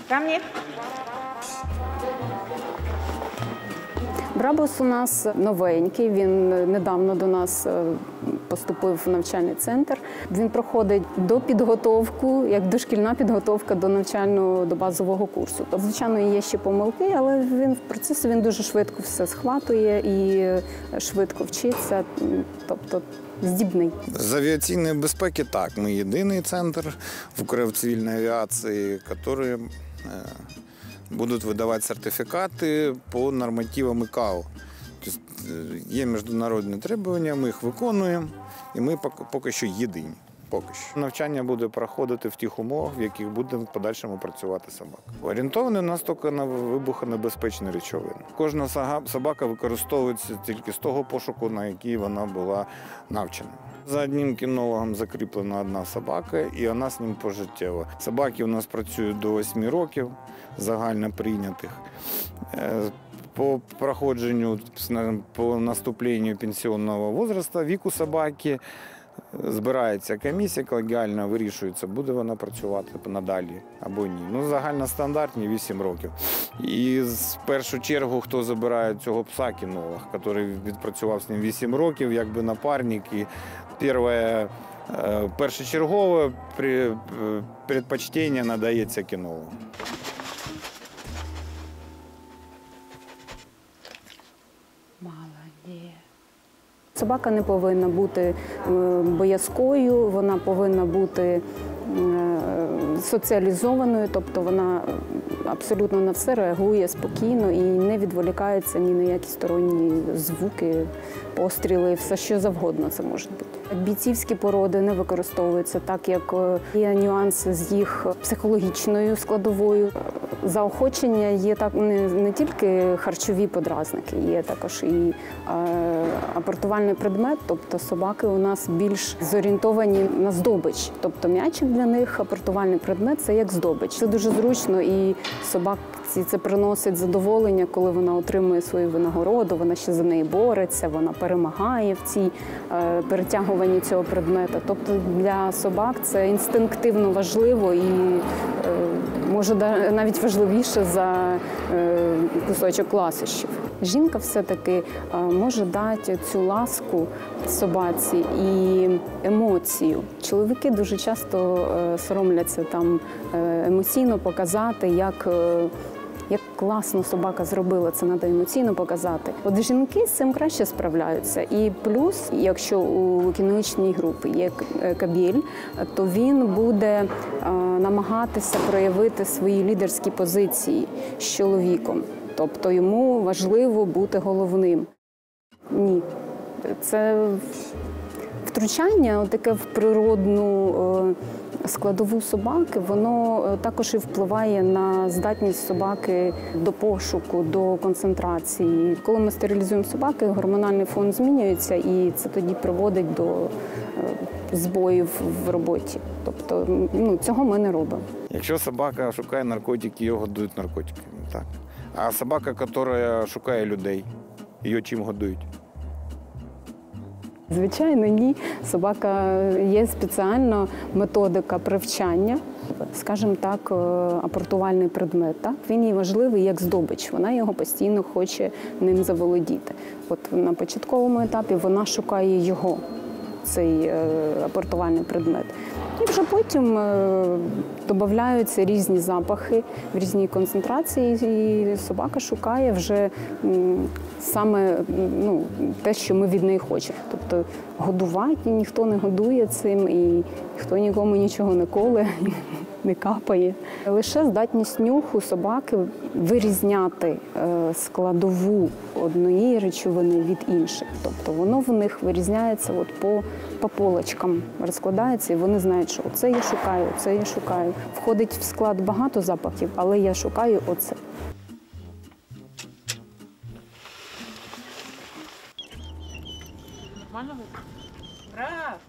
Ко мне. Брабус у нас новенький, він недавно до нас поступив в навчальний центр. Він проходить допідготовку, як дошкільна підготовка до навчального, до базового курсу. Звичайно, є ще помилки, але він в процесі дуже швидко все схватує і швидко вчиться, тобто здібний. З авіаційної безпеки так, ми єдиний центр в Україні цивільної авіації, який будуть видавати сертифікати по нормативам ІКАО. Тобто є міжнародні требування, ми їх виконуємо, і ми поки що єдині. Поки що. Навчання буде проходити в тих умовах, в яких буде в подальшому працювати собака. Орієнтований у нас тільки на вибухонебезпечні речовини. Кожна собака використовується тільки з того пошуку, на який вона була навчена. За одним кінологом закріплена одна собака, і вона з ним пожиттєво. Собаки у нас працюють до 8 років, загально прийнятих. По проходженню, по наступленню пенсіонного віку, віку собаки, збирається комісія, колегіально вирішується, буде вона працювати надалі або ні. Загальностандартні 8 років. І в першу чергу, хто забирає цього пса, кінолог, який відпрацював з ним 8 років, якби напарник. І першочергове предпочтення надається кінологу. Собака не повинна бути боязкою, вона повинна бути соціалізованою, тобто вона абсолютно на все реагує спокійно і не відволікається ні на які сторонні звуки, постріли, все що завгодно це може бути. Бійцівські породи не використовуються, так як є нюанси з їх психологічною складовою. Заохочення є так не тільки харчові подразники, є також і апортувальний предмет, тобто собаки у нас більш зорієнтовані на здобич. Тобто м'ячик для них, апортувальний предмет – це як здобич. Це дуже зручно і собаці це приносить задоволення, коли вона отримує свою винагороду, вона ще за неї бореться, вона перемагає в цій перетягуванні цього предмета. Тобто для собак це інстинктивно важливо і може навіть важливіше за кусочок ласощів. Жінка все-таки може дати цю ласку собаці і емоцію. Чоловіки дуже часто соромляться там емоційно показати, як класно собака зробила, це треба емоційно показати. От жінки з цим краще справляються. І плюс, якщо у кінологічній групі є кабель, то він буде намагатися проявити свої лідерські позиції з чоловіком. Тобто йому важливо бути головним. Ні. Це втручання таке в природну складову собаки, воно також і впливає на здатність собаки до пошуку, до концентрації. Коли ми стерилізуємо собаки, гормональний фон змінюється, і це тоді приводить до збоїв в роботі. Тобто цього ми не робимо. Якщо собака шукає наркотики, її годують наркотиками. Так. А собака, яка шукає людей, її чим годують? Звичайно, ні. Собака є спеціальна методика привчання, скажімо так, апортувальний предмет. Так? Він їй важливий як здобич, вона його постійно хоче ним заволодіти. От на початковому етапі вона шукає його, цей апортувальний предмет. І вже потім додаються різні запахи в різній концентрації, і собака шукає вже саме те, що ми від неї хочемо. Тобто годувати ніхто не годує цим, і ніхто нікому нічого не коле, не капає. Лише здатність нюху собаки вирізняти складову однієї речовини від інших. Тобто воно в них вирізняється по полочкам, розкладається, і вони знають, що оце я шукаю, оце я шукаю. Входить в склад багато запахів, але я шукаю оце. Нормально? Браво!